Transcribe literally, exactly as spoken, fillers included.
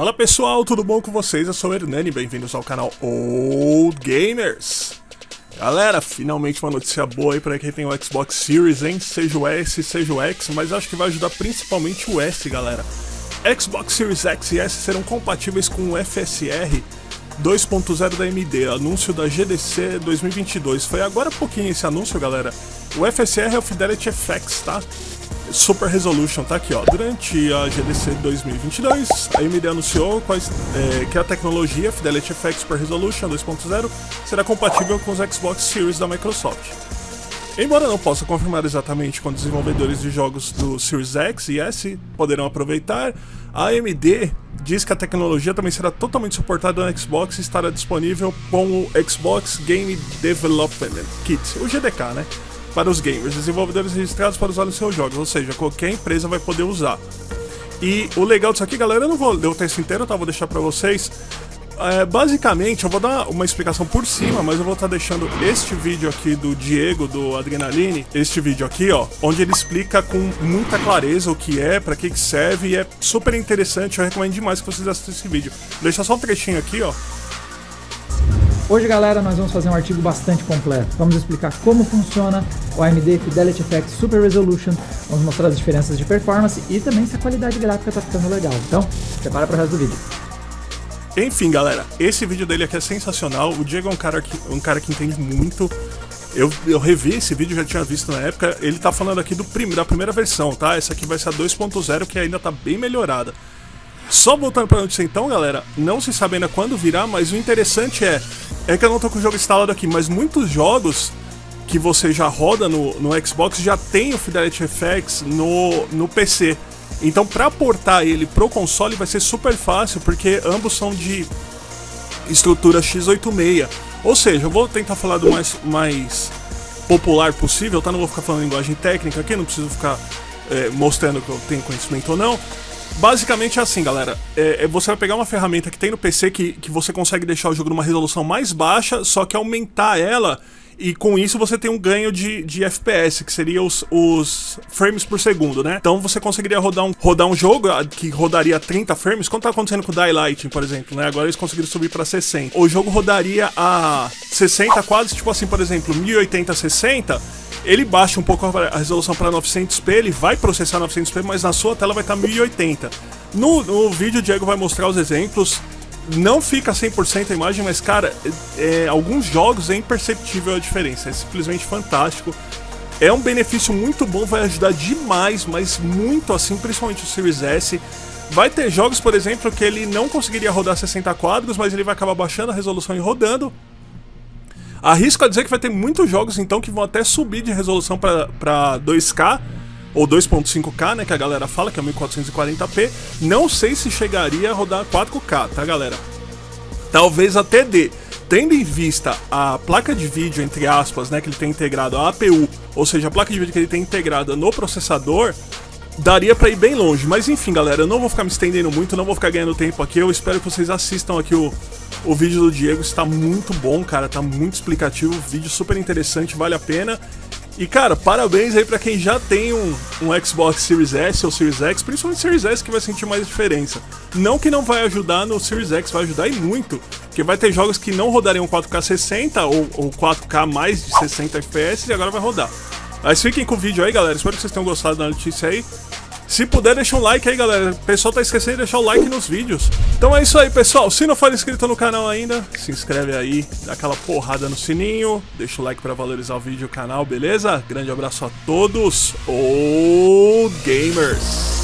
Fala pessoal, tudo bom com vocês? Eu sou o Hernani, bem-vindos ao canal Old Gamers. Galera, finalmente uma notícia boa aí pra quem tem o Xbox Series, hein? Seja o S, seja o X, mas acho que vai ajudar principalmente o S, galera. Xbox Series X e S serão compatíveis com o F S R dois ponto zero da A M D, anúncio da G D C dois mil e vinte e dois. Foi agora há pouquinho esse anúncio, galera. O F S R é o Fidelity F X, tá? Super Resolution, tá aqui ó. Durante a G D C dois mil e vinte e dois, a A M D anunciou quais, é, que a tecnologia Fidelity F X Super Resolution dois ponto zero será compatível com os Xbox Series da Microsoft. Embora não possa confirmar exatamente quando desenvolvedores de jogos do Series X e S poderão aproveitar, a A M D diz que a tecnologia também será totalmente suportada no Xbox e estará disponível com o Xbox Game Development Kit, o G D K, né? Para os gamers, desenvolvedores registrados para usar nos seus jogos, ou seja, qualquer empresa vai poder usar. E o legal disso aqui, galera, eu não vou ler o texto inteiro, tá? Vou deixar para vocês. É, basicamente, eu vou dar uma explicação por cima, mas eu vou estar deixando este vídeo aqui do Diego, do Adrenaline, este vídeo aqui, ó, onde ele explica com muita clareza o que é, para que que serve, e é super interessante, eu recomendo demais que vocês assistam esse vídeo. Deixa só um trechinho aqui, ó. Hoje, galera, nós vamos fazer um artigo bastante completo. Vamos explicar como funciona o A M D Fidelity F X Super Resolution, vamos mostrar as diferenças de performance e também se a qualidade gráfica está ficando legal. Então, prepara para o resto do vídeo. Enfim, galera, esse vídeo dele aqui é sensacional. O Diego é um cara que, um cara que entende muito. Eu, eu revi esse vídeo, já tinha visto na época. Ele tá falando aqui do prim, da primeira versão, tá? Essa aqui vai ser a dois ponto zero, que ainda tá bem melhorada. Só voltando pra notícia então, galera, não se sabe ainda quando virá, mas o interessante é, é que eu não tô com o jogo instalado aqui, mas muitos jogos que você já roda no, no Xbox já tem o Fidelity F X no, no P C. Então pra portar ele pro console vai ser super fácil, porque ambos são de estrutura x oitenta e seis. Ou seja, eu vou tentar falar do mais, mais popular possível, tá? Não vou ficar falando linguagem técnica aqui, não preciso ficar é, mostrando que eu tenho conhecimento ou não. Basicamente é assim, galera, é, você vai pegar uma ferramenta que tem no P C que, que você consegue deixar o jogo numa resolução mais baixa, só que aumentar ela, e com isso você tem um ganho de, de F P S, que seria os, os frames por segundo, né? Então você conseguiria rodar um, rodar um jogo que rodaria trinta frames, quando tá acontecendo com o Daylight, por exemplo, né? Agora eles conseguiram subir pra sessenta. O jogo rodaria a sessenta quadros, tipo assim, por exemplo, mil e oitenta a sessenta, ele baixa um pouco a resolução para novecentos p, ele vai processar novecentos p, mas na sua tela vai estar mil e oitenta. No, no vídeo o Diego vai mostrar os exemplos, não fica cem por cento a imagem, mas cara, é, alguns jogos é imperceptível a diferença, é simplesmente fantástico. É um benefício muito bom, vai ajudar demais, mas muito assim, principalmente o Series S. Vai ter jogos, por exemplo, que ele não conseguiria rodar sessenta quadros, mas ele vai acabar baixando a resolução e rodando. Arrisco a dizer que vai ter muitos jogos então que vão até subir de resolução para dois K ou dois ponto cinco K, né, que a galera fala que é mil quatrocentos e quarenta p. Não sei se chegaria a rodar quatro K, tá, galera? Talvez até dê. Tendo em vista a placa de vídeo, entre aspas, né, que ele tem integrado, a A P U, ou seja, a placa de vídeo que ele tem integrada no processador, daria pra ir bem longe. Mas enfim, galera, eu não vou ficar me estendendo muito, não vou ficar ganhando tempo aqui. Eu espero que vocês assistam aqui o, o vídeo do Diego, está muito bom, cara, tá muito explicativo, vídeo super interessante, vale a pena. E cara, parabéns aí pra quem já tem um, um Xbox Series S ou Series X, principalmente Series S, que vai sentir mais diferença. Não que não vai ajudar no Series X, vai ajudar e muito, porque vai ter jogos que não rodariam quatro K sessenta ou, ou quatro K mais de sessenta F P S e agora vai rodar. Mas fiquem com o vídeo aí, galera, espero que vocês tenham gostado da notícia aí. Se puder, deixa um like aí, galera. O pessoal tá esquecendo de deixar o like nos vídeos. Então é isso aí, pessoal. Se não for inscrito no canal ainda, se inscreve aí, dá aquela porrada no sininho, deixa o like pra valorizar o vídeo e o canal, beleza? Grande abraço a todos. Old Gamers!